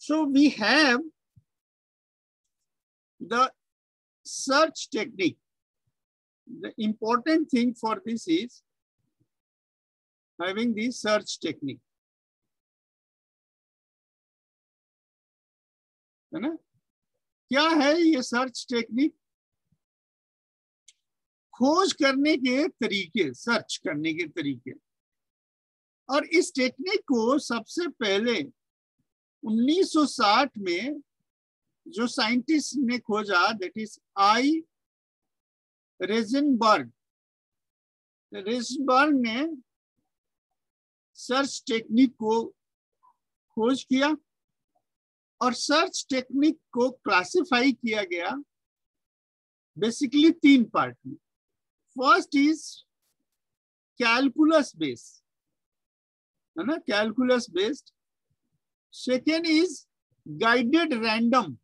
So we have the search technique. The important thing for this is having the search technique. है ना? क्या है ये search technique? खोज करने के तरीके, सर्च करने के तरीके। और इस टेक्निक को सबसे पहले 1960 में जो साइंटिस्ट ने खोजा, दैट इज आई रेजनबर्ग। रेजनबर्ग ने सर्च टेक्निक को खोज किया और सर्च टेक्निक को क्लासिफाई किया गया बेसिकली 3 पार्ट में। फर्स्ट इज कैलकुलस बेस्ड, है ना, calculus based. Second is guided random,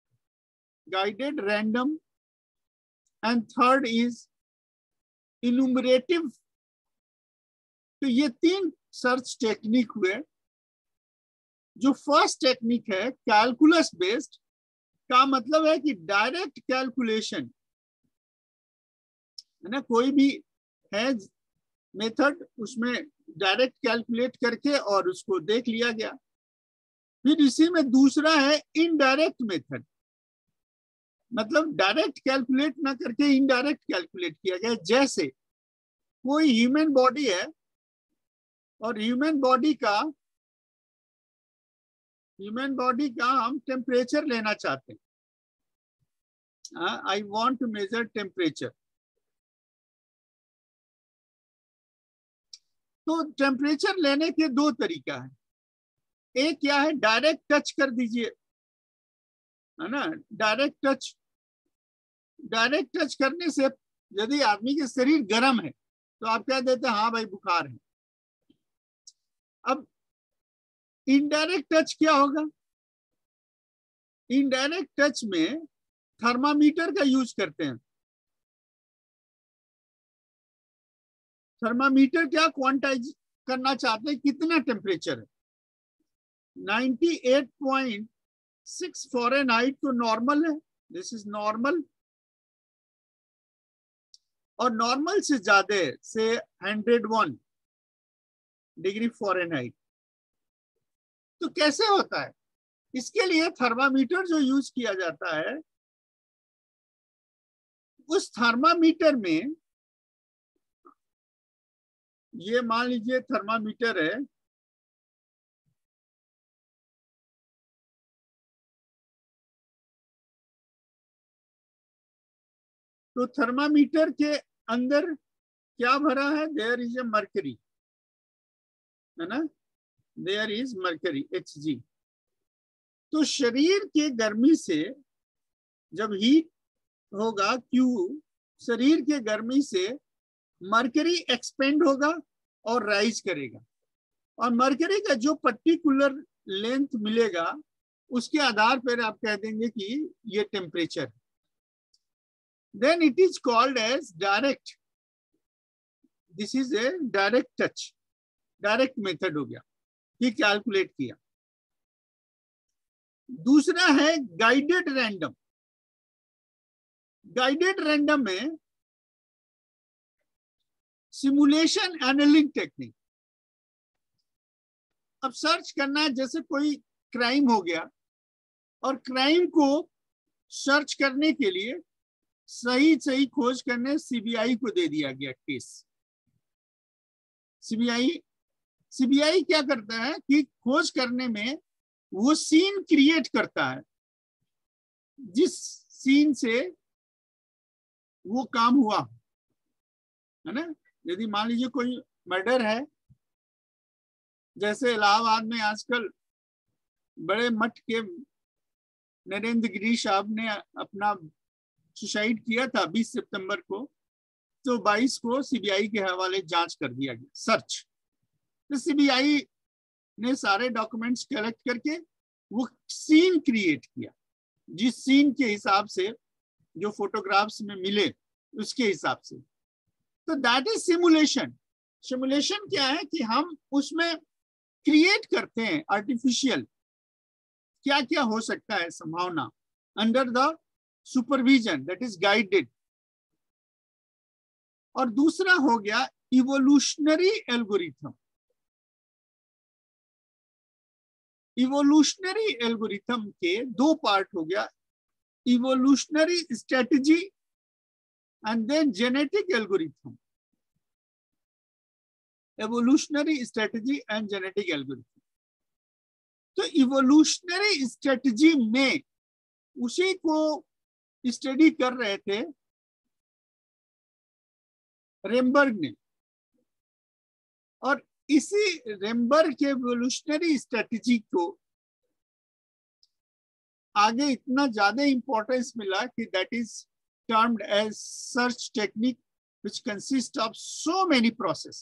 and third is enumerative. तो ये 3 सर्च टेक्निक हुए। जो फर्स्ट टेक्निक है कैलकुलस बेस्ड, का मतलब है कि डायरेक्ट कैलकुलेशन, है ना, कोई भी है मेथड, उसमें डायरेक्ट कैलकुलेट करके और उसको देख लिया गया। फिर इसी में दूसरा है इनडायरेक्ट मेथड, मतलब डायरेक्ट कैलकुलेट ना करके इनडायरेक्ट कैलकुलेट किया गया। जैसे कोई ह्यूमन बॉडी है और ह्यूमन बॉडी का हम टेम्परेचर लेना चाहते हैं। I want to measure temperature. तो टेम्परेचर लेने के 2 तरीका है। एक क्या है, डायरेक्ट टच कर दीजिए, है ना। डायरेक्ट टच करने से यदि आदमी के शरीर गर्म है तो आप कह देते हैं हाँ भाई बुखार है। अब इनडायरेक्ट टच क्या होगा? इनडायरेक्ट टच में थर्मामीटर का यूज करते हैं। थर्मामीटर क्या क्वांटाइज करना चाहते हैं, कितना टेम्परेचर है। 98.6 फ़ारेनहाइट तो नॉर्मल है, दिस इज नॉर्मल। और नॉर्मल से ज्यादा से 101 डिग्री फ़ारेनहाइट। तो कैसे होता है? इसके लिए थर्मामीटर जो यूज किया जाता है, उस थर्मामीटर में, ये मान लीजिए थर्मामीटर है, तो थर्मामीटर के अंदर क्या भरा है? देयर इज ए मर्करी, है ना, देयर इज मर्करी, Hg। तो शरीर के गर्मी से जब हीट होगा Q, शरीर के गर्मी से मर्करी एक्सपेंड होगा और राइज करेगा, और मर्करी का जो पर्टिकुलर लेंथ मिलेगा उसके आधार पर आप कह देंगे कि ये temperature. Then it is called as direct. This is a direct touch, direct method हो गया कि कैलकुलेट किया। दूसरा है गाइडेड रैंडम। गाइडेड रैंडम में सिमुलेशन एनालिंग टेक्निक। अब सर्च करना है, जैसे कोई क्राइम हो गया और क्राइम को सर्च करने के लिए सही खोज करने सीबीआई को दे दिया गया केस। सीबीआई क्या करता है कि खोज करने में वो सीन क्रिएट करता है जिस सीन से वो काम हुआ, है ना। यदि मान लीजिए कोई मर्डर है, जैसे इलाहाबाद में आजकल बड़े मठ के नरेंद्र गिरी साहब ने अपना सुसाइड किया था 20 सितंबर को, तो 22 को सीबीआई के हवाले जांच कर दिया गया, सर्च। तो सीबीआई ने सारे डॉक्यूमेंट्स कलेक्ट करके वो सीन क्रिएट किया, जिस सीन के हिसाब से जो फोटोग्राफ्स में मिले उसके हिसाब से। तो दैट इज सिमुलेशन। सिमुलेशन क्या है कि हम उसमें क्रिएट करते हैं आर्टिफिशियल क्या क्या हो सकता है संभावना under the supervision that is guided. और दूसरा हो गया इवोल्यूशनरी एल्गोरिथम। इवोल्यूशनरी एल्गोरिथम के दो पार्ट हो गया, evolutionary strategy and then genetic algorithm. Evolutionary strategy and genetic algorithm. तो इवोल्यूशनरी स्ट्रेटजी में उसी को स्टडी कर रहे थे रेमबर्ग ने, और इसी रेमबर्ग के इवोल्यूशनरी स्ट्रेटजी को आगे इतना ज्यादा इंपॉर्टेंस मिला कि that is termed as search technique which consist of so many process.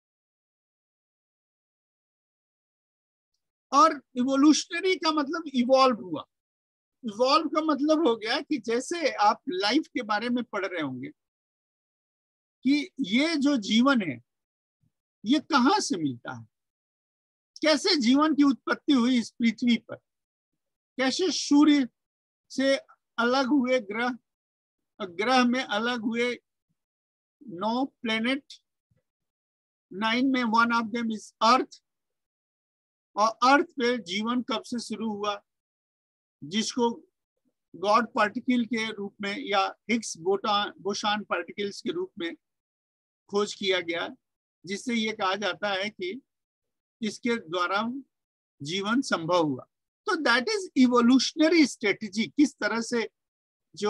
और इवोल्यूशनरी का मतलब इवॉल्व हुआ। इवॉल्व का मतलब हो गया कि जैसे आप लाइफ के बारे में पढ़ रहे होंगे कि ये जो जीवन है ये कहां से मिलता है, कैसे जीवन की उत्पत्ति हुई इस पृथ्वी पर, कैसे सूर्य से अलग हुए ग्रह में अलग हुए 9 प्लेनेट, 9 में 1 ऑफ देम इज अर्थ, और अर्थ पे जीवन कब से शुरू हुआ, जिसको गॉड पार्टिकल के रूप में या हिग्स बोसान पार्टिकल्स के रूप में खोज किया गया, जिससे ये कहा जाता है कि इसके द्वारा जीवन संभव हुआ। तो दैट इज इवोल्यूशनरी स्ट्रेटजी। किस तरह से जो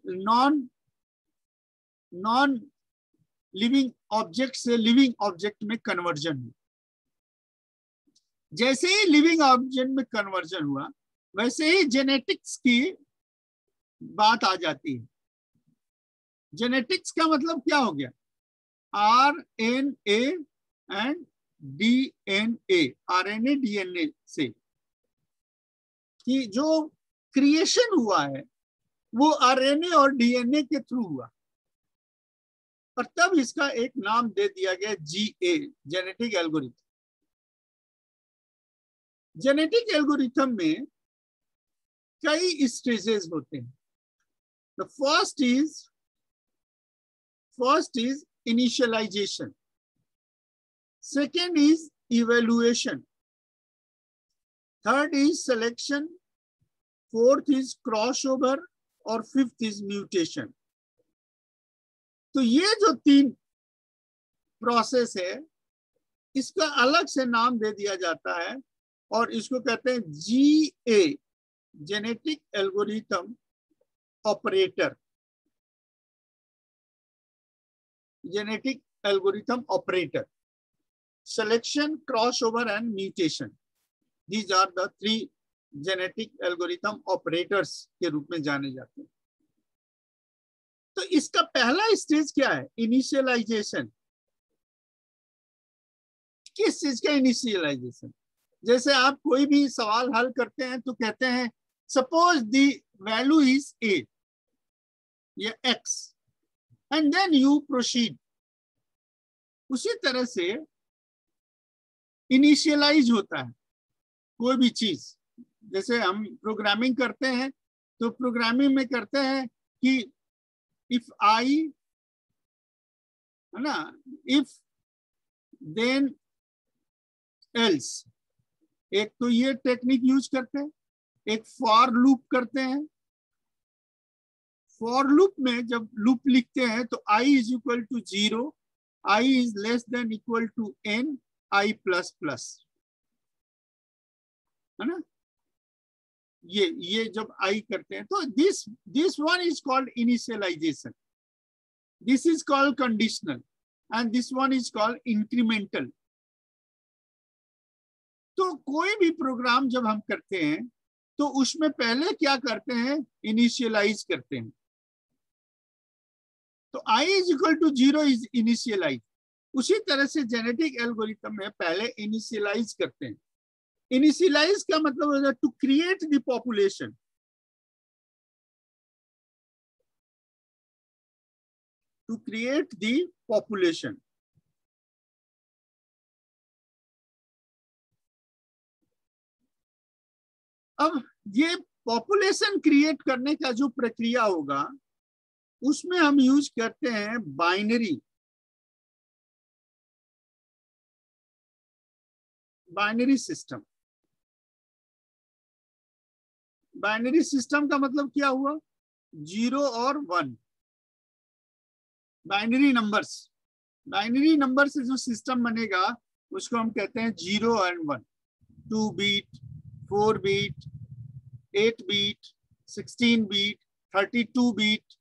नॉन लिविंग ऑब्जेक्ट से लिविंग ऑब्जेक्ट में कन्वर्जन हुआ। जैसे ही लिविंग ऑब्जेक्ट में कन्वर्जन हुआ वैसे ही जेनेटिक्स की बात आ जाती है। जेनेटिक्स का मतलब क्या हो गया, RNA and DNA, RNA DNA से कि जो क्रिएशन हुआ है वो RNA और DNA के थ्रू हुआ, और तब इसका एक नाम दे दिया गया GA, genetic algorithm. Genetic algorithm में कई स्टेजेस होते हैं। The first is initialization, second is evaluation, third is selection, fourth is crossover और fifth is mutation। तो ये जो 3 प्रोसेस है इसका अलग से नाम दे दिया जाता है और इसको कहते हैं GA, genetic algorithm operator. Genetic algorithm operator, selection, crossover and mutation, these are the 3 genetic algorithm operators के रूप में जाने जाते हैं। तो इसका पहला स्टेज क्या है, इनिशियलाइजेशन। किस चीज का इनिशियलाइजेशन, जैसे आप कोई भी सवाल हल करते हैं तो कहते हैं suppose the value is A या X and then you proceed. उसी तरह से इनिशियलाइज होता है कोई भी चीज। जैसे हम प्रोग्रामिंग करते हैं तो प्रोग्रामिंग में करते हैं कि इफ आई, है ना, इफ देन एल्स, एक तो ये टेक्निक यूज करते हैं, एक फॉर लूप करते हैं। फॉर लूप में जब लूप लिखते हैं तो i is equal to 0, i is less than equal to n, i plus plus, है ना। ये जब i करते हैं तो this one is called initialization, this is called conditional and this one is called incremental. तो कोई भी प्रोग्राम जब हम करते हैं तो उसमें पहले क्या करते हैं, इनिशियलाइज करते हैं। तो i is equal to 0 is initialize. उसी तरह से जेनेटिक एल्गोरिथम में पहले इनिशियलाइज करते हैं। इनिशियलाइज का मतलब होगा to create the population. To create the population. अब ये पॉपुलेशन क्रिएट करने का जो प्रक्रिया होगा उसमें हम यूज करते हैं बाइनरी सिस्टम। बाइनरी सिस्टम का मतलब क्या हुआ? 0 और 1, बाइनरी नंबर से जो सिस्टम बनेगा उसको हम कहते हैं 0 and 1। 2 beat, 4 beat, 8 beat, 16 beat, 32 beat,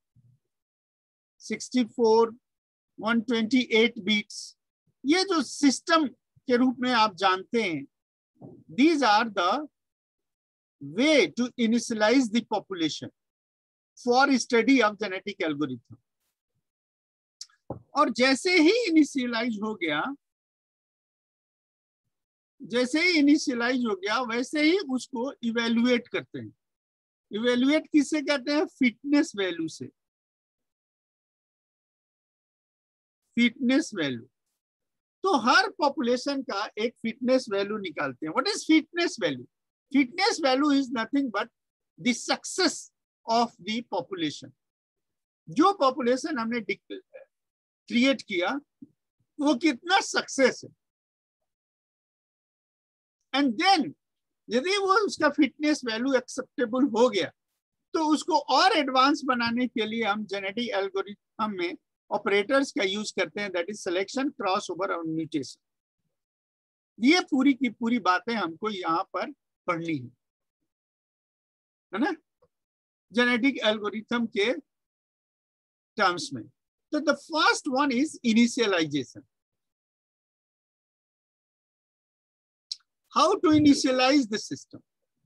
64, 128 beats. ये जो सिस्टम के रूप में आप जानते हैं, these are the way to initialize the population for study of genetic algorithm। और जैसे ही इनिशियलाइज हो गया वैसे ही उसको इवेल्युएट करते हैं। इवेल्युएट किससे कहते हैं? फिटनेस वैल्यू से। फिटनेस वैल्यू, तो हर पॉपुलेशन का एक फिटनेस वैल्यू निकालते हैं। What is fitness value? Fitness value is nothing but the success of the population. जो पॉपुलेशन हमने क्रिएट किया वो कितना सक्सेस है। एंड देन यदि वो उसका फिटनेस वैल्यू एक्सेप्टेबल हो गया तो उसको और एडवांस बनाने के लिए हम जेनेटिक एल्गोरिथम में ऑपरेटर्स का यूज करते हैं, that is selection, crossover और म्यूटेशन। ये पूरी की पूरी बातें हमको यहाँ पर पढ़नी है ना, जेनेटिक एल्गोरिथम के टर्म्स में। तो the first one is initialization. How to initialize the system?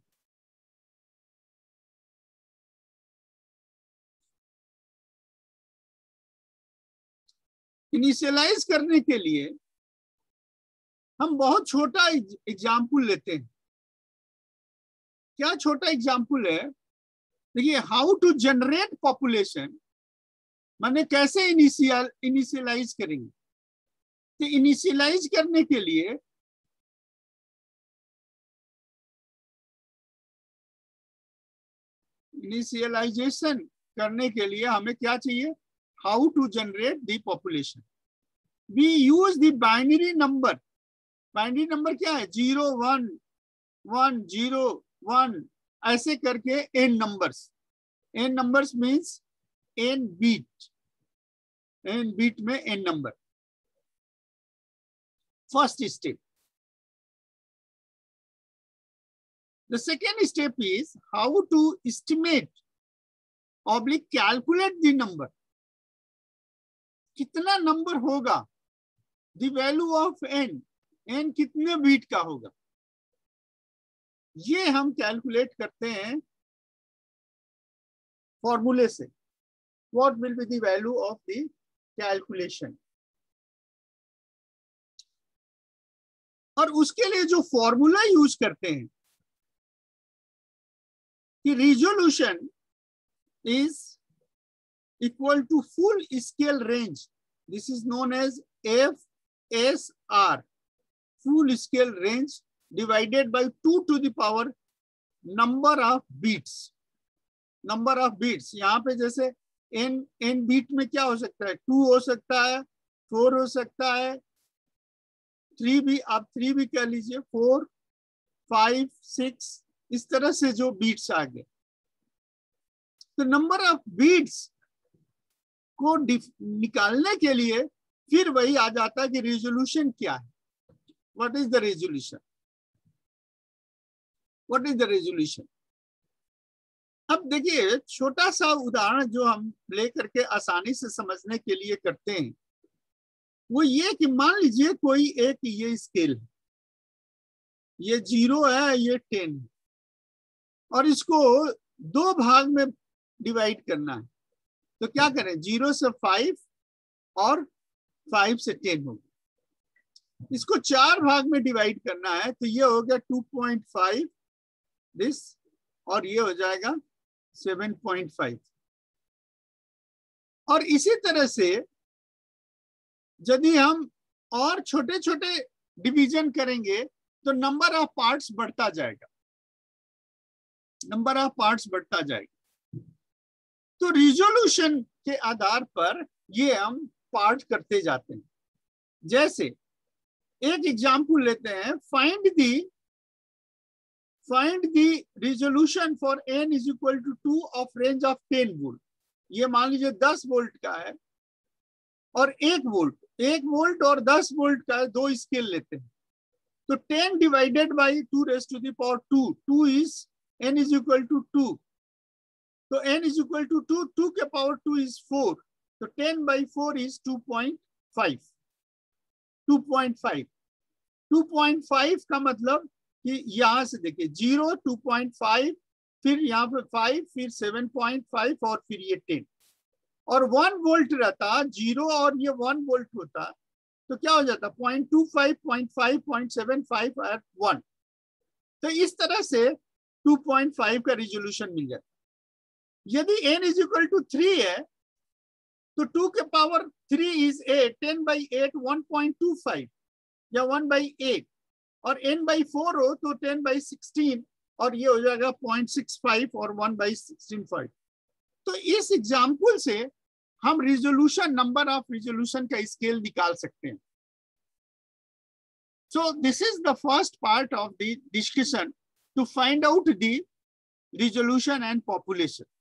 Initialize करने के लिए हम बहुत छोटा एग्जाम्पल लेते हैं। क्या छोटा एग्जाम्पल है? देखिए, हाउ टू जनरेट पॉपुलेशन, माने कैसे इनिशियलाइज करेंगे। तो इनिशियलाइज करने के लिए हमें क्या चाहिए? How to generate the population. We use the binary number. Binary number क्या है? 0 1 1 0 1 ऐसे करके n numbers. n numbers means n beat में n number. First step. The second step is how to estimate oblique calculate the number। कितना number होगा? The value of n, n कितने beat का होगा? ये हम कैलकुलेट करते हैं फॉर्मूले से। What will be the value of the calculation? और उसके लिए जो फॉर्मूला यूज करते हैं कि resolution is equal to full scale range. This is known as FSR, full scale range divided by 2 to the power number of beats। Number of beats, यहाँ पे जैसे n बीट में क्या हो सकता है? 2 हो सकता है, 4 हो सकता है, 3 भी, आप 3 भी कह लीजिए, 4 5 6, इस तरह से जो बीट्स आ गए। तो नंबर ऑफ बीट्स को निकालने के लिए फिर वही आ जाता है कि रेजोल्यूशन क्या है। What is the resolution? What is the resolution? अब देखिए, छोटा सा उदाहरण जो हम लेकर के आसानी से समझने के लिए करते हैं वो ये कि मान लीजिए कोई एक ये स्केल है, ये 0 है, ये 10 है, और इसको 2 भाग में डिवाइड करना है। तो क्या करें? 0 से 5 और 5 से 10 होगा। इसको 4 भाग में डिवाइड करना है, तो ये हो गया 2.5 दिस, और ये हो जाएगा 7.5। और इसी तरह से यदि हम और छोटे छोटे डिवीजन करेंगे तो नंबर ऑफ पार्ट्स बढ़ता जाएगा। नंबर ऑफ पार्ट्स बढ़ता जाएगा। तो रिजोल्यूशन के आधार पर ये हम पार्ट करते जाते हैं। जैसे एक एग्जाम्पल लेते हैं, find the resolution for n is equal to 2 of range of 10 volt. ये मान लीजिए 10 वोल्ट का है और 1 वोल्ट और 10 वोल्ट का है, दो स्केल लेते हैं। तो 10 divided by 2 raise to the power 2 is n is equal to 2। तो n इज इक्वल टू 2 के पावर 2 इज 4। तो 10 बाई 4 इज 2.5। 2.5 का मतलब कि यहां से देखिए 0, 2.5, फिर यहाँ पे 5, फिर 7.5 और फिर ये 10। और 1 वोल्ट रहता 0 और ये 1 वोल्ट होता तो क्या हो जाता 0.25, 0.5, 0.75 और 1। तो इस तरह से 2.5 का रिजोल्यूशन मिल जाता। यदि n इज इक्वल टू 3 है तो 2 के पावर 3 इज 8, 10 बाई 8 1.25 या 1/8, और n बाई 4 हो तो 10 बाई 16 और ये हो जाएगा 0.65 और 1/16. तो इस एग्जाम्पल से हम रिजोल्यूशन, नंबर ऑफ रिजोल्यूशन का स्केल निकाल सकते हैं. So this is the first part of the discussion to find out the resolution and population.